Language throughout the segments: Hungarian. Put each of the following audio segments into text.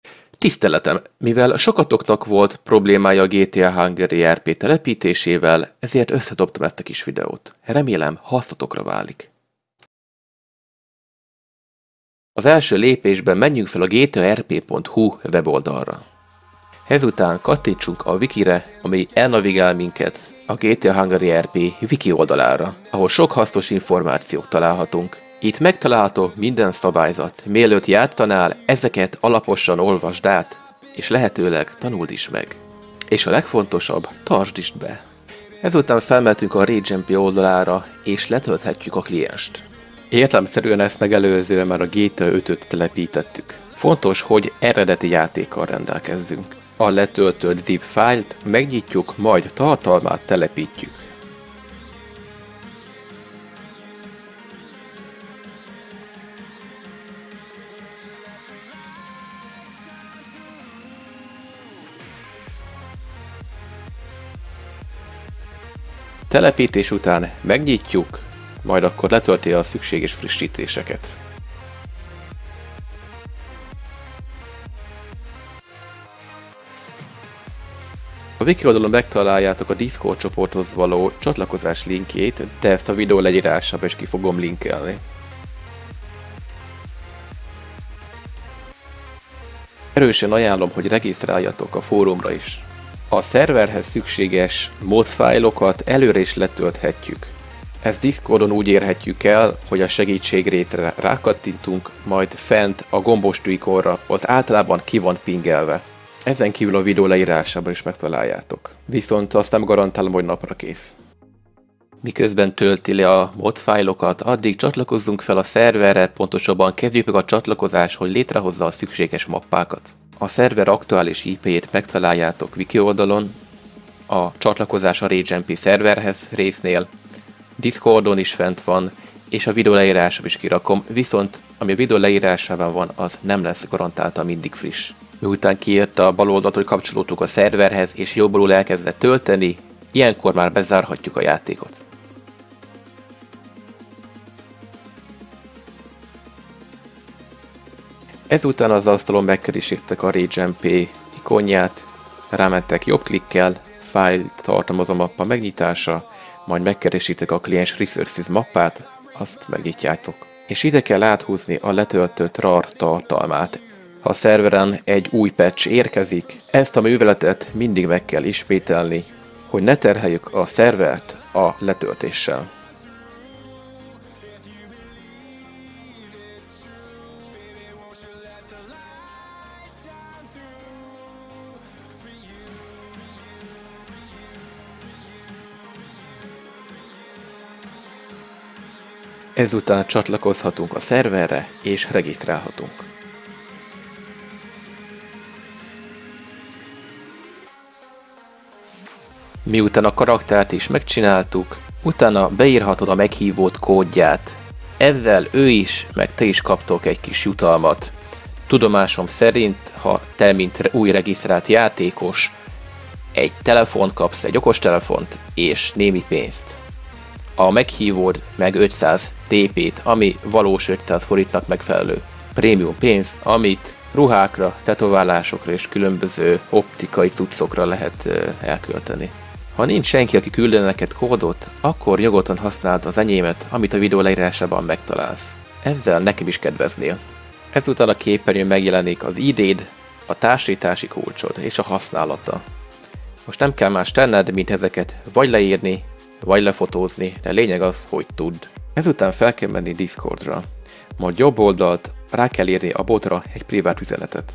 Tiszteletem, mivel sokatoknak volt problémája a GTA Hungary RP telepítésével, ezért összedobtam ezt a kis videót. Remélem, hasznotokra válik. Az első lépésben menjünk fel a gtarp.hu weboldalra. Ezután kattintsunk a wikire, ami elnavigál minket a GTA Hungary RP wiki oldalára, ahol sok hasznos információt találhatunk. Itt megtalálható minden szabályzat, mielőtt játszanál, ezeket alaposan olvasd át, és lehetőleg tanuld is meg. És a legfontosabb, tartsd is be. Ezután felmehetünk a RageMP oldalára, és letölthetjük a klienst. Értelemszerűen ezt megelőzően már a GTA 5-öt telepítettük. Fontos, hogy eredeti játékkal rendelkezzünk. A letöltött zip fájlt megnyitjuk, majd tartalmát telepítjük. Telepítés után megnyitjuk, majd akkor letölti a szükséges frissítéseket. A wiki oldalon megtaláljátok a Discord csoporthoz való csatlakozás linkjét, de ezt a videó leírásába is ki fogom linkelni. Erősen ajánlom, hogy regisztráljatok a fórumra is. A szerverhez szükséges mods fájlokat előre is letölthetjük. Ezt Discordon úgy érhetjük el, hogy a segítség részre rákattintunk, majd fent a gombostű ikonra az általában ki van pingelve. Ezen kívül a videó leírásában is megtaláljátok. Viszont azt nem garantálom, hogy napra kész. Miközben tölti le a mod fájlokat, addig csatlakozzunk fel a szerverre, pontosabban kezdjük meg a csatlakozás, hogy létrehozza a szükséges mappákat. A szerver aktuális IP-jét megtaláljátok wiki oldalon, a csatlakozás a RageMP szerverhez résznél, Discordon is fent van, és a videó leírásában is kirakom, viszont ami a videó leírásában van, az nem lesz garantáltan mindig friss. Miután kiírta a bal oldalt, hogy kapcsolódtuk a szerverhez, és jobbról elkezdett tölteni, ilyenkor már bezárhatjuk a játékot. Ezután az asztalon megkeresítek a RageMP ikonját, rámentek jobb klikkel, fájlt tartalmazó mappa megnyitása, majd megkeresítek a Client Resources mappát, azt megnyitjátok. És ide kell áthúzni a letöltött RAR tartalmát. Ha a szerveren egy új patch érkezik, ezt a műveletet mindig meg kell ismételni, hogy ne terheljük a szervert a letöltéssel. Ezután csatlakozhatunk a szerverre és regisztrálhatunk. Miután a karaktert is megcsináltuk, utána beírhatod a meghívót kódját. Ezzel ő is, meg te is kaptok egy kis jutalmat. Tudomásom szerint, ha te, mint új regisztrált játékos, egy telefont kapsz, egy okostelefont és némi pénzt. A meghívód meg 500 TP-t, ami valós 500 forintnak megfelelő prémium pénz, amit ruhákra, tetoválásokra és különböző optikai cuccokra lehet elkölteni. Ha nincs senki, aki küldene neked kódot, akkor nyugodtan használd az enyémet, amit a videó leírásában megtalálsz. Ezzel nekem is kedveznél. Ezután a képernyőn megjelenik az ID-d, a társítási kulcsod és a használata. Most nem kell más tenned, mint ezeket vagy leírni, vagy lefotózni, de lényeg az, hogy tudd. Ezután fel kell menni Discordra, majd jobb oldalt rá kell írni a botra egy privát üzenetet.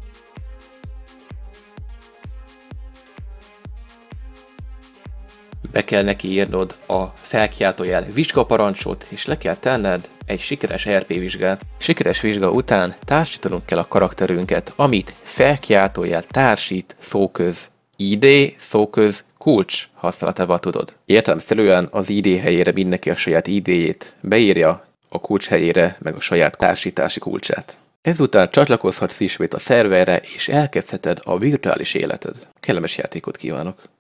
Be kell neki írnod a felkiáltójel vizsgaparancsot, és le kell tenned egy sikeres RP vizsgát. Sikeres vizsga után társítanunk kell a karakterünket, amit felkiáltójel társít szóköz ID, szóköz kulcs használatával tudod. Értelemszerűen az ID helyére mindenki a saját ID-jét beírja, a kulcs helyére meg a saját társítási kulcsát. Ezután csatlakozhatsz ismét a szerverre, és elkezdheted a virtuális életed. Kellemes játékot kívánok!